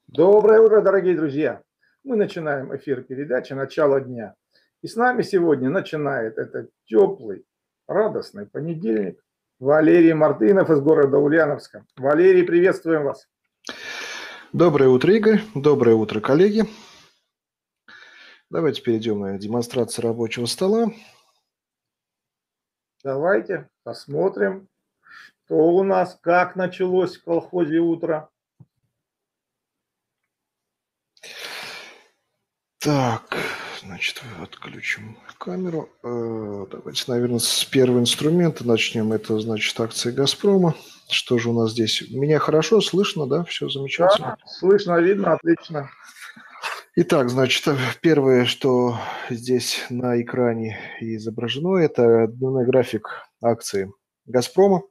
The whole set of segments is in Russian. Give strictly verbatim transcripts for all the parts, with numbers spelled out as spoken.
Доброе утро, дорогие друзья! Мы начинаем эфир передачи «Начало дня». И с нами сегодня начинает этот теплый, радостный понедельник Валерий Мартынов из города Ульяновска. Валерий, приветствуем вас! Доброе утро, Игорь. Доброе утро, коллеги. Давайте перейдем на демонстрацию рабочего стола. Давайте посмотрим, что у нас, как началось в колхозе утро. Так, значит, отключим камеру. Давайте, наверное, с первого инструмента начнем. Это, значит, акции «Газпрома». Что же у нас здесь? Меня хорошо слышно, да? Все замечательно? Да, слышно, видно, отлично. Итак, значит, первое, что здесь на экране изображено, это дневной график акции «Газпрома».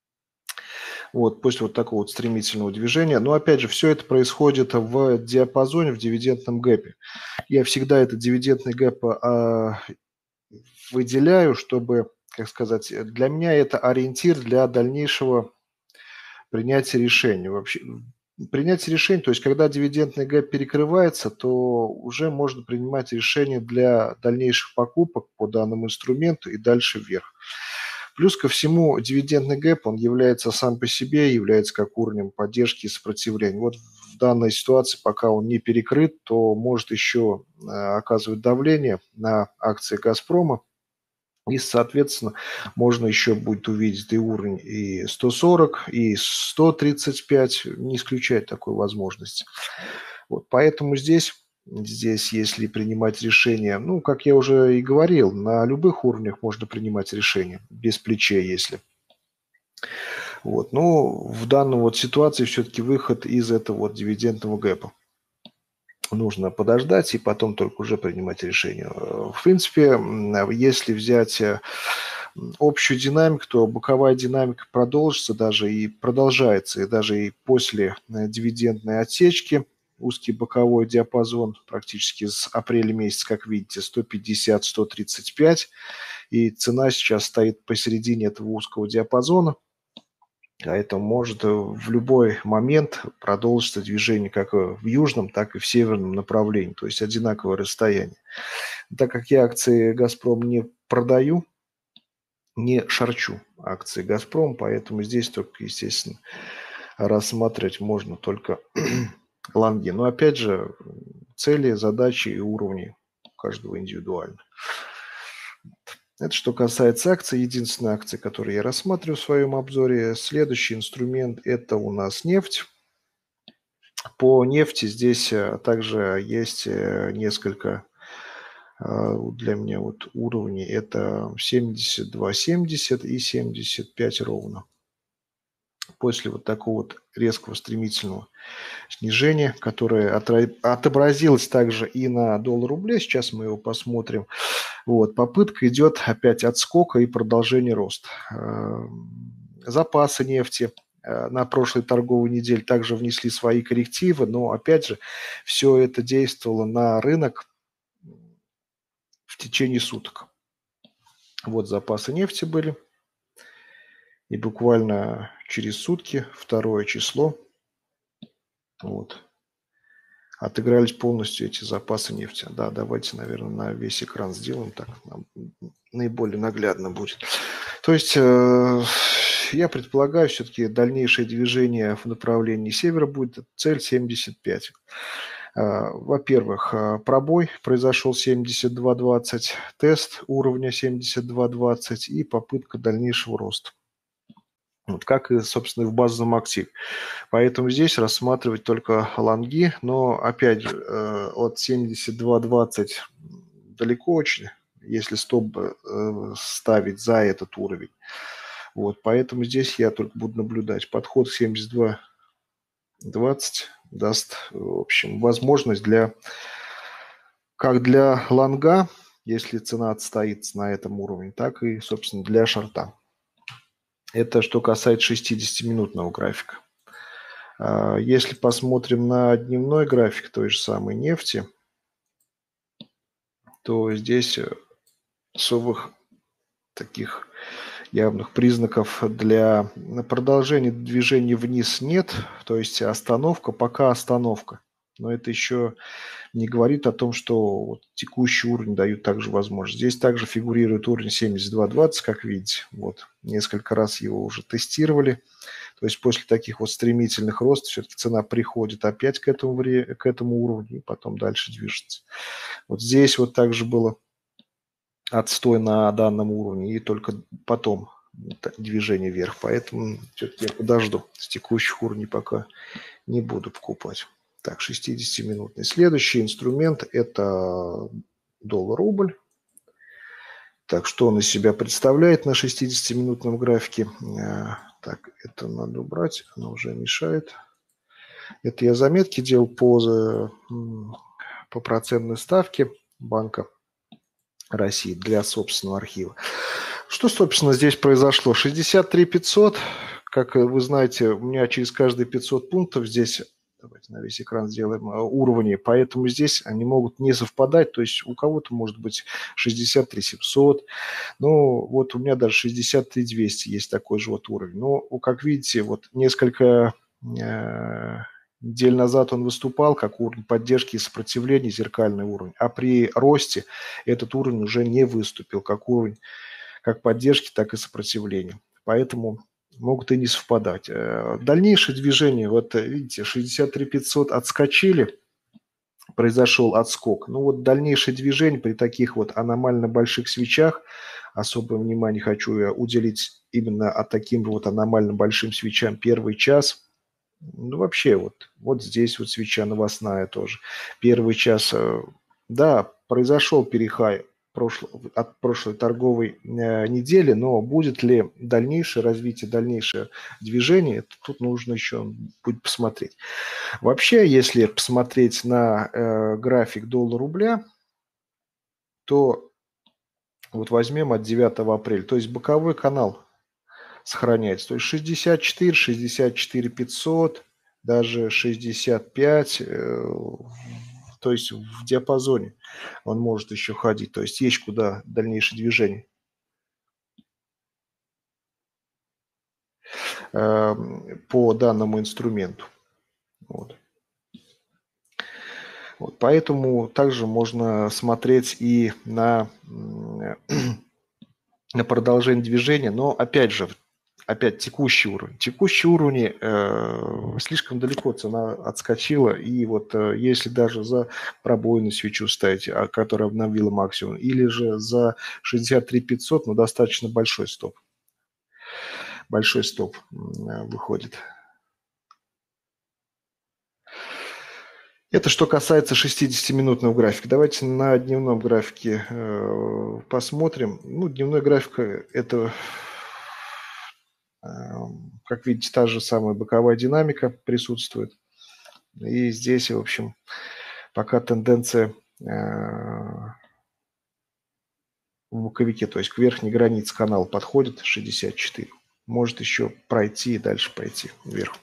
Вот, после вот такого вот стремительного движения. Но, опять же, все это происходит в диапазоне, в дивидендном гэпе. Я всегда этот дивидендный гэп а, выделяю, чтобы, как сказать, для меня это ориентир для дальнейшего принятия решений. Вообще, принятие решений, то есть когда дивидендный гэп перекрывается, то уже можно принимать решения для дальнейших покупок по данному инструменту и дальше вверх. Плюс ко всему, дивидендный гэп, он является сам по себе, является как уровнем поддержки и сопротивления. Вот в данной ситуации, пока он не перекрыт, то может еще э, оказывать давление на акции «Газпрома». И, соответственно, можно еще будет увидеть и уровень и сто сорок, и сто тридцать пять, не исключать такой возможности. Вот, поэтому здесь... Здесь, если принимать решения, ну, как я уже и говорил, на любых уровнях можно принимать решения, без плечей, если. Вот. Но в данной вот ситуации все-таки выход из этого вот дивидендного гэпа. Нужно подождать и потом только уже принимать решение. В принципе, если взять общую динамику, то боковая динамика продолжится даже и продолжается, и даже и после дивидендной отсечки. Узкий боковой диапазон практически с апреля месяца, как видите, сто пятьдесят - сто тридцать пять. И цена сейчас стоит посередине этого узкого диапазона. А это может в любой момент продолжиться движение как в южном, так и в северном направлении. То есть одинаковое расстояние. Так как я акции «Газпром» не продаю, не шарчу акции «Газпром», поэтому здесь только, естественно, рассматривать можно только лонги. Но опять же, цели, задачи и уровни у каждого индивидуально. Это что касается акций. Единственная акция, которую я рассматриваю в своем обзоре. Следующий инструмент – это у нас нефть. По нефти здесь также есть несколько для меня вот уровней. Это семьдесят два семьдесят и семьдесят пять ровно. После вот такого вот резкого стремительного снижения, которое отобразилось также и на доллар-рубле, сейчас мы его посмотрим. Вот, попытка идет опять отскока и продолжение роста. Запасы нефти на прошлой торговой неделе также внесли свои коррективы, но опять же все это действовало на рынок в течение суток. Вот запасы нефти были. И буквально через сутки, второе число, вот, отыгрались полностью эти запасы нефти. Да, давайте, наверное, на весь экран сделаем, так нам наиболее наглядно будет. То есть э, я предполагаю, все-таки дальнейшее движение в направлении севера будет цель семьдесят пять. Э, во-первых, пробой произошел семьдесят два двадцать, тест уровня семьдесят два двадцать и попытка дальнейшего роста. Вот как и, собственно, и в базовом активе. Поэтому здесь рассматривать только лонги, но, опять же, от семьдесят два двадцать далеко очень, если стоп ставить за этот уровень. Вот, поэтому здесь я только буду наблюдать. Подход семьдесят два двадцать даст, в общем, возможность для, как для лонга, если цена отстоит на этом уровне, так и, собственно, для шорта. Это что касается шестидесятиминутного графика. Если посмотрим на дневной график той же самой нефти, то здесь особых таких явных признаков для продолжения движения вниз нет. То есть остановка, пока остановка. Но это еще не говорит о том, что вот текущий уровень дают также возможность. Здесь также фигурирует уровень семьдесят два двадцать, как видите. Вот, несколько раз его уже тестировали. То есть после таких вот стремительных ростов все-таки цена приходит опять к этому, к этому уровню и потом дальше движется. Вот здесь вот также было отстой на данном уровне и только потом движение вверх. Поэтому все-таки я подожду. С текущих уровней пока не буду покупать. Так, шестидесятиминутный. Следующий инструмент – это доллар-рубль. Так, что он из себя представляет на шестидесятиминутном графике? Так, это надо убрать, оно уже мешает. Это я заметки делал по, по процентной ставке Банка России для собственного архива. Что, собственно, здесь произошло? шестьдесят три пятьсот, как вы знаете, у меня через каждые пятьсот пунктов здесь, давайте на весь экран сделаем, уровни, поэтому здесь они могут не совпадать, то есть у кого-то может быть шестьдесят три семьсот, ну вот у меня даже шестьдесят три двести есть такой же вот уровень. Но, как видите, вот несколько э, недель назад он выступал как уровень поддержки и сопротивления, зеркальный уровень, а при росте этот уровень уже не выступил как уровень как поддержки, так и сопротивления. Поэтому могут и не совпадать. Дальнейшее движение, вот видите, шестьдесят три пятьсот отскочили, произошел отскок. Ну вот дальнейшее движение при таких вот аномально больших свечах, особое внимание хочу я уделить именно от таким вот аномально большим свечам первый час. Ну вообще вот, вот здесь вот свеча новостная тоже. Первый час, да, произошел перехай от прошлой торговой недели, но будет ли дальнейшее развитие, дальнейшее движение, тут нужно еще будет посмотреть. Вообще, если посмотреть на э, график доллар-рубля, то вот возьмем от девятого апреля, то есть боковой канал сохраняется, то есть шестьдесят четыре, шестьдесят четыре пятьсот, даже шестьдесят пять, э, то есть в диапазоне он может еще ходить, то есть есть куда дальнейшее движение. Э, по данному инструменту. Вот. Вот, поэтому также можно смотреть и на, на продолжение движения, но опять же, опять текущий уровень. Текущий уровень э, слишком далеко цена отскочила, и вот э, если даже за пробойную свечу ставить, а, которая обновила максимум, или же за шестьдесят три пятьсот, ну достаточно большой стоп. Большой стоп э, выходит. Это что касается шестидесятиминутного графика. Давайте на дневном графике э, посмотрим. Ну, дневной график – это, э, как видите, та же самая боковая динамика присутствует. И здесь, в общем, пока тенденция э, в боковике, то есть к верхней границе канала подходит шестьдесят четыре. Может еще пройти и дальше пойти вверх.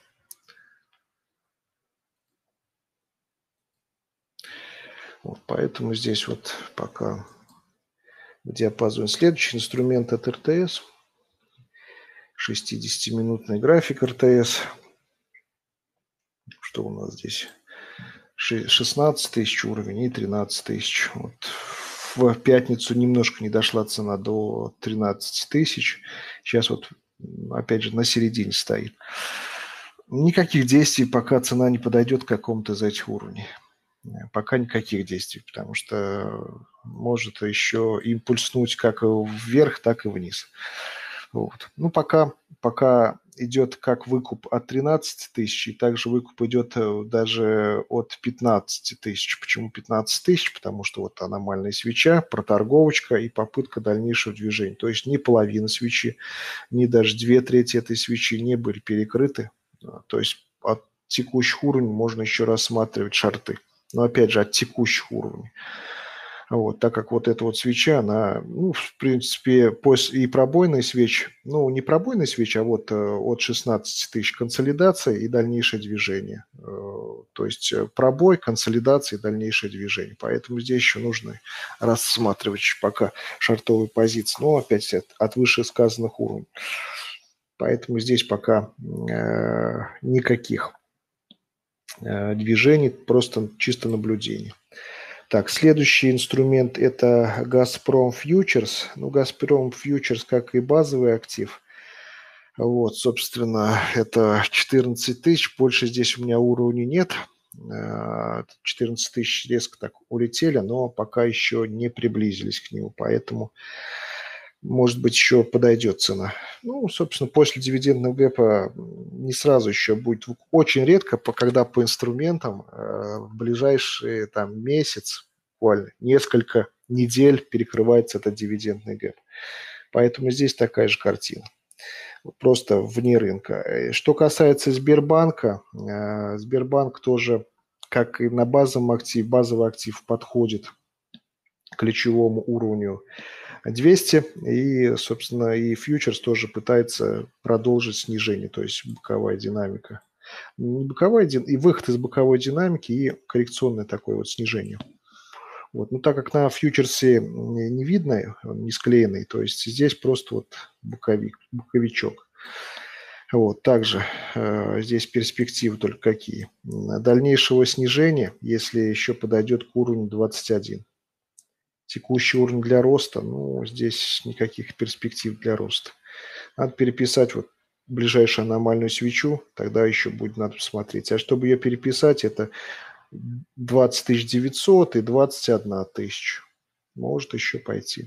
Вот, поэтому здесь вот пока в диапазоне. Следующий инструмент – это эр тэ эс. шестидесятиминутный график эр тэ эс. Что у нас здесь? шестнадцать тысяч уровень и тринадцать тысяч. Вот. В пятницу немножко не дошла цена до тринадцати тысяч. Сейчас вот опять же на середине стоит. Никаких действий, пока цена не подойдет к какому-то из этих уровней. Пока никаких действий, потому что может еще импульснуть как вверх, так и вниз. Вот. Ну, пока, пока идет как выкуп от тринадцати тысяч, и также выкуп идет даже от пятнадцати тысяч. Почему пятнадцать тысяч? Потому что вот аномальная свеча, проторговочка и попытка дальнейшего движения. То есть ни половина свечи, ни даже две трети этой свечи не были перекрыты. То есть от текущих уровней можно еще рассматривать шорты. Но опять же от текущих уровней. Вот, так как вот эта вот свеча, она, ну, в принципе, после и пробойная свеч, ну, не пробойная свеч, а вот от шестнадцати тысяч консолидация и дальнейшее движение. То есть пробой, консолидация и дальнейшее движение. Поэтому здесь еще нужно рассматривать пока шортовые позиции. Но опять от вышесказанных уровней. Поэтому здесь пока э, никаких движений, просто чисто наблюдение. Так, следующий инструмент – это Газпром Фьючерс. Ну, Газпром Фьючерс, как и базовый актив. Вот, собственно, это четырнадцать тысяч, больше здесь у меня уровней нет. четырнадцать тысяч резко так улетели, но пока еще не приблизились к нему, поэтому, может быть, еще подойдет цена. Ну, собственно, после дивидендного гэпа не сразу еще будет, очень редко, когда по инструментам в ближайшие там месяц, буквально несколько недель перекрывается этот дивидендный гэп. Поэтому здесь такая же картина. Просто вне рынка. Что касается Сбербанка, Сбербанк тоже, как и на базовом активе, базовый актив подходит к ключевому уровню двести, и, собственно, и фьючерс тоже пытается продолжить снижение, то есть боковая динамика. Не боковая, и выход из боковой динамики, и коррекционное такое вот снижение. Вот. Но так как на фьючерсе не видно, он не склеенный, то есть здесь просто вот боковик, боковичок. Вот. Также э, здесь перспективы только какие. Дальнейшего снижения, если еще подойдет к уровню двадцать один. Текущий уровень для роста, ну, здесь никаких перспектив для роста. Надо переписать вот ближайшую аномальную свечу, тогда еще будет надо посмотреть. А чтобы ее переписать, это двадцать тысяч девятьсот и двадцать одна тысяча. Может еще пойти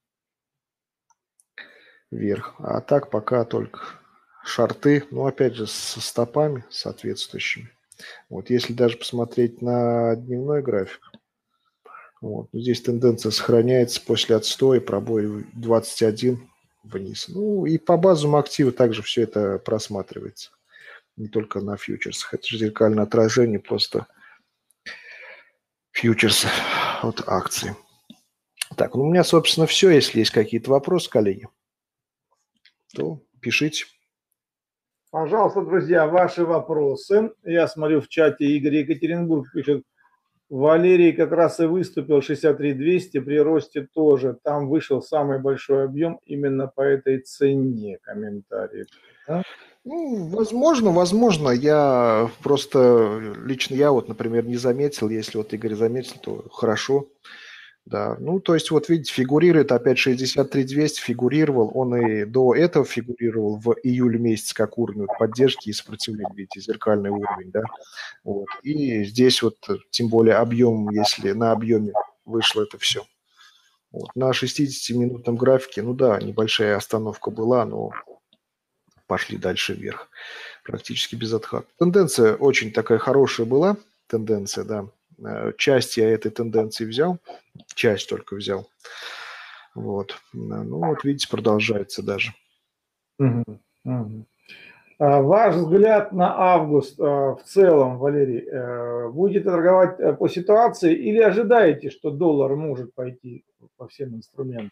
вверх. А так пока только шорты, ну опять же со стопами соответствующими. Вот если даже посмотреть на дневной график, вот, здесь тенденция сохраняется после отстоя, пробой двадцать один вниз. Ну и по базовому активу также все это просматривается. Не только на фьючерсах. Это же зеркальное отражение просто фьючерс от акций. Так, ну у меня, собственно, все. Если есть какие-то вопросы, коллеги, то пишите. Пожалуйста, друзья, ваши вопросы. Я смотрю в чате, Игорь Екатеринбург пишет, Валерий как раз и выступил шестьдесят три двести, при росте тоже. Там вышел самый большой объем именно по этой цене. Комментарий. Да? Ну, возможно, возможно. Я просто, лично я вот, например, не заметил. Если вот Игорь заметил, то хорошо. Да, ну, то есть, вот видите, фигурирует опять шестьдесят три двести, фигурировал, он и до этого фигурировал в июле месяце как уровень поддержки и сопротивления, видите, зеркальный уровень, да, вот, и здесь вот, тем более объем, если на объеме вышло это все. Вот, на шестидесятиминутном графике, ну да, небольшая остановка была, но пошли дальше вверх, практически без отхода. Тенденция очень такая хорошая была, тенденция, да. Часть я этой тенденции взял, часть только взял. Вот. Ну, вот видите, продолжается даже. Угу, угу. А ваш взгляд на август в целом, Валерий, будете торговать по ситуации или ожидаете, что доллар может пойти по всем инструментам?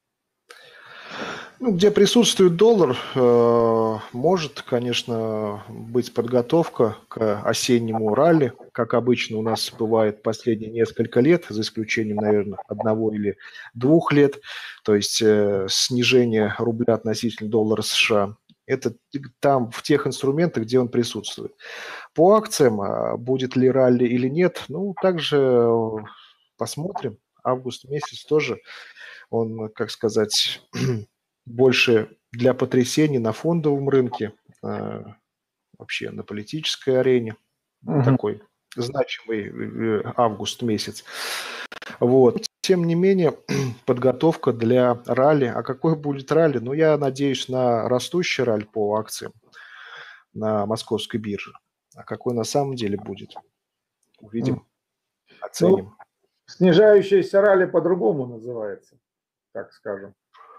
Ну, где присутствует доллар, э, может, конечно, быть подготовка к осеннему ралли, как обычно у нас бывает последние несколько лет, за исключением, наверное, одного или двух лет, то есть э, снижение рубля относительно доллара США. Это там, в тех инструментах, где он присутствует. По акциям, будет ли ралли или нет, ну, также посмотрим. Август месяц тоже, он, как сказать... больше для потрясений на фондовом рынке, э, вообще на политической арене. Uh-huh. Такой значимый э, август месяц. Вот. Тем не менее, подготовка для ралли. А какой будет ралли? Ну, я надеюсь на растущий ралли по акциям на московской бирже. А какой на самом деле будет? Увидим, uh-huh. оценим. Ну, снижающаяся ралли по-другому называется, так скажем.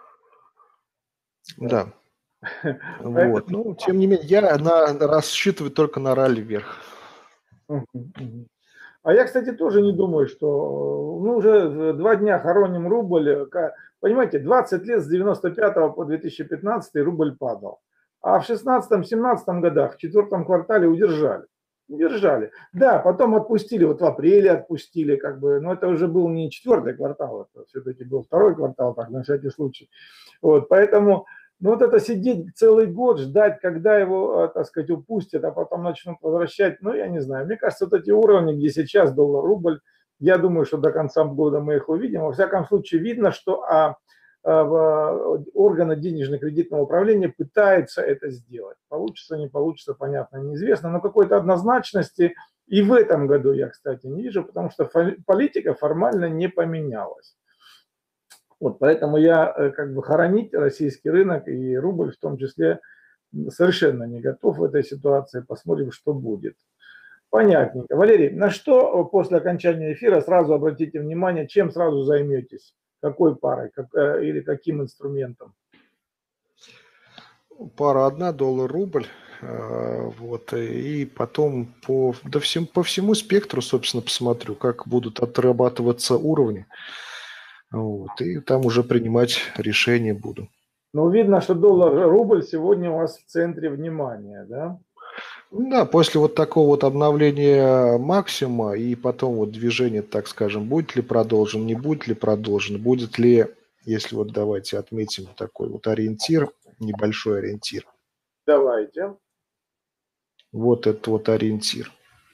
Да. Вот. Ну, тем не менее, я на, рассчитываю только на ралли вверх. А я, кстати, тоже не думаю, что мы уже два дня хороним рубль. Понимаете, двадцать лет с девяносто пятого по две тысячи пятнадцатый рубль падал. А в шестнадцатом-семнадцатом годах, в четвертом квартале удержали. Удержали. Да, потом отпустили, вот в апреле отпустили, как бы, но это уже был не четвертый квартал, это все-таки был второй квартал, так, на всякий случай. Вот, поэтому Но вот это сидеть целый год, ждать, когда его, так сказать, упустят, а потом начнут возвращать, ну, я не знаю. Мне кажется, вот эти уровни, где сейчас доллар-рубль, я думаю, что до конца года мы их увидим. Во всяком случае, видно, что а, а, органы денежно-кредитного управления пытаются это сделать. Получится, не получится, понятно, неизвестно, но какой-то однозначности и в этом году я, кстати, не вижу, потому что политика формально не поменялась. Вот, поэтому я как бы хоронить российский рынок и рубль в том числе совершенно не готов в этой ситуации. Посмотрим, что будет. Понятненько. Валерий, на что после окончания эфира сразу обратите внимание, чем сразу займетесь? Какой парой как, или каким инструментом? Пара одна, доллар-рубль. Вот, и потом по, да всем, по всему спектру, собственно, посмотрю, как будут отрабатываться уровни. Вот, и там уже принимать решения буду. Ну, видно, что доллар-рубль сегодня у вас в центре внимания, да? Да, после вот такого вот обновления максимума и потом вот движение, так скажем, будет ли продолжен, не будет ли продолжен, будет ли, если вот давайте отметим такой вот ориентир, небольшой ориентир. Давайте. Вот этот вот ориентир.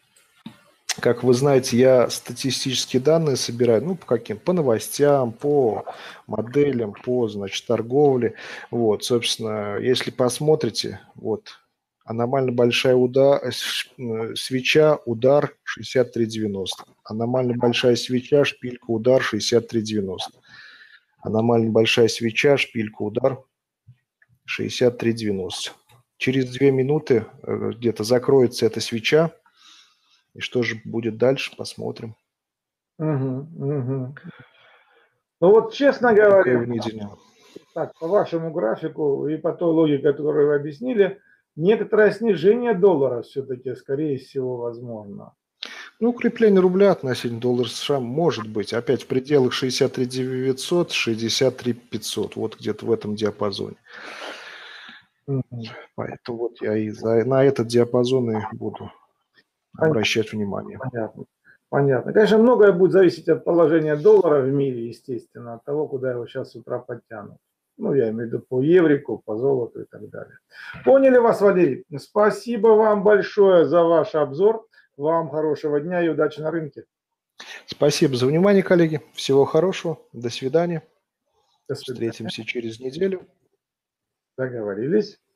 Как вы знаете, я статистические данные собираю, ну, по каким? По новостям, по моделям, по, значит, торговле. Вот, собственно, если посмотрите, вот, аномально большая удар, свеча, удар шестьдесят три девяносто. Аномально большая свеча, шпилька, удар шестьдесят три девяносто. Аномально большая свеча, шпилька, удар шестьдесят три девяносто. Через две минуты где-то закроется эта свеча. И что же будет дальше, посмотрим. Угу, угу. Ну вот, честно говоря, так, по вашему графику и по той логике, которую вы объяснили, некоторое снижение доллара все-таки, скорее всего, возможно. Ну, укрепление рубля относительно доллара США может быть. Опять в пределах шестьдесят три девятьсот, шестьдесят три пятьсот. Вот где-то в этом диапазоне. Угу. Поэтому вот я и за, на этот диапазон и буду обращать внимание. Понятно. Понятно. Конечно, многое будет зависеть от положения доллара в мире, естественно, от того, куда его сейчас с утра подтянут. Ну, я имею в виду по еврику, по золоту и так далее. Поняли вас, Валерий. Спасибо вам большое за ваш обзор. Вам хорошего дня и удачи на рынке. Спасибо за внимание, коллеги. Всего хорошего. До свидания. До свидания. Встретимся через неделю. Договорились.